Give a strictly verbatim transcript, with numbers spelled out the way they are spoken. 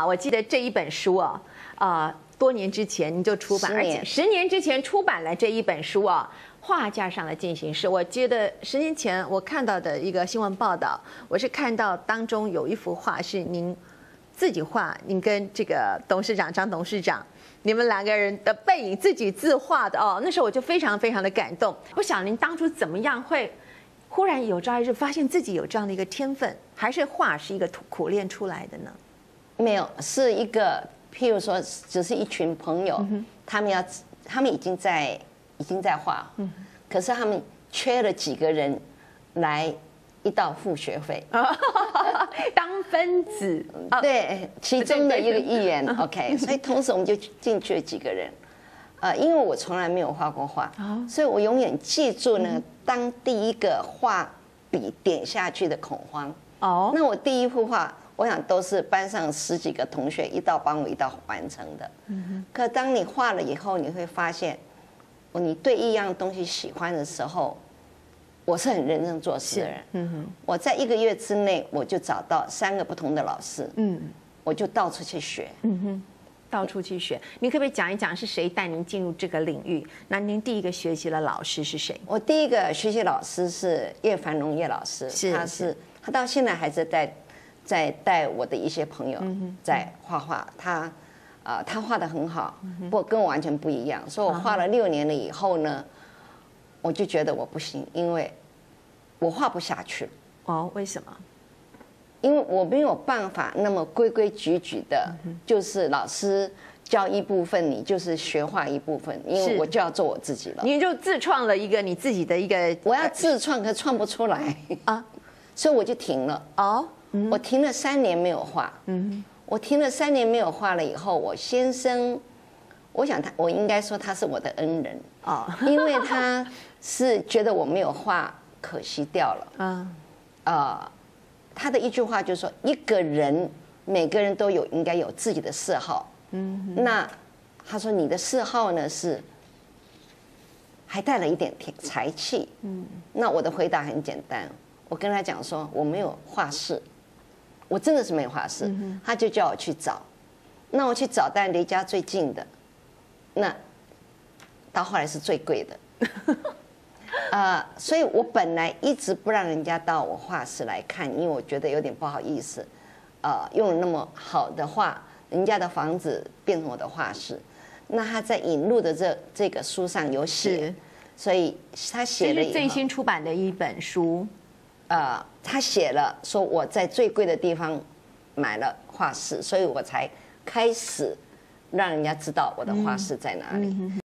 我记得这一本书啊，啊、呃，多年之前您就出版，而且十年之前出版了这一本书啊，《画架上的进行式》。我记得十年前我看到的一个新闻报道，我是看到当中有一幅画是您自己画，您跟这个董事长张董事长。你们两个人的背影自己自画的哦，那时候我就非常非常的感动。不晓得您当初怎么样会忽然有朝一日发现自己有这样的一个天分，还是画是一个苦练出来的呢？ 没有，是一个譬如说，只是一群朋友，嗯、他们要，他们已经在已经在画，嗯、可是他们缺了几个人来一道付学费， 当分子， 对，其中的一个议员 ，OK， 所以同时我们就进去了几个人，呃，因为我从来没有画过画，所以我永远记住呢，当第一个画笔点下去的恐慌。哦，那我第一幅画，我想都是班上十几个同学一道帮我一道完成的。嗯，可当你画了以后，你会发现，你对一样东西喜欢的时候。我是很认真做事的人，嗯、我在一个月之内我就找到三个不同的老师，嗯，我就到处去学，嗯哼， 到处去学。您可不可以讲一讲是谁带您进入这个领域？那您第一个学习的老师是谁？ 我第一个学习老师是叶繁荣叶老师，是他是他到现在还是在在带我的一些朋友在画画，他呃他画得很好，不过跟我完全不一样，所以我画了六年了以后呢。我就觉得我不行，因为我画不下去了。 哦，为什么？ 因为我没有办法那么规规矩矩的，嗯、就是老师教一部分，你就是学画一部分，因为我就要做我自己了。 你就自创了一个你自己的一个， 我要自创，可创不出来啊，所以我就停了。哦，嗯、我停了三年没有画。嗯，我停了三年没有画了以后，我先生。我想他，我应该说他是我的恩人哦，因为他是觉得我没有画，可惜掉了。嗯，呃，他的一句话就是说，一个人每个人都有应该有自己的嗜好。嗯，那他说你的嗜好呢是还带了一点才气。嗯，那我的回答很简单，我跟他讲说我没有画室，我真的是没有画室。嗯、他就叫我去找，那我去找，但离家最近的。那到后来是最贵的，呃，所以我本来一直不让人家到我画室来看，因为我觉得有点不好意思，呃，用了那么好的画，人家的房子变成我的画室。那他在引入的这这个书上有写，所以他写了这是最新出版的一本书， 呃，他写了说我在最贵的地方买了画室，所以我才开始。让人家知道我的画室在哪里。